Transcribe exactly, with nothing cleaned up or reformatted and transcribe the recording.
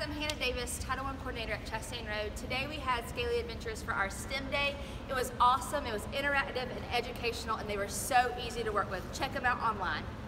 I'm Hannah Davis, Title one Coordinator at Chastain Road. Today we had Scaly Adventures for our STEM Day. It was awesome, it was interactive and educational, and they were so easy to work with. Check them out online.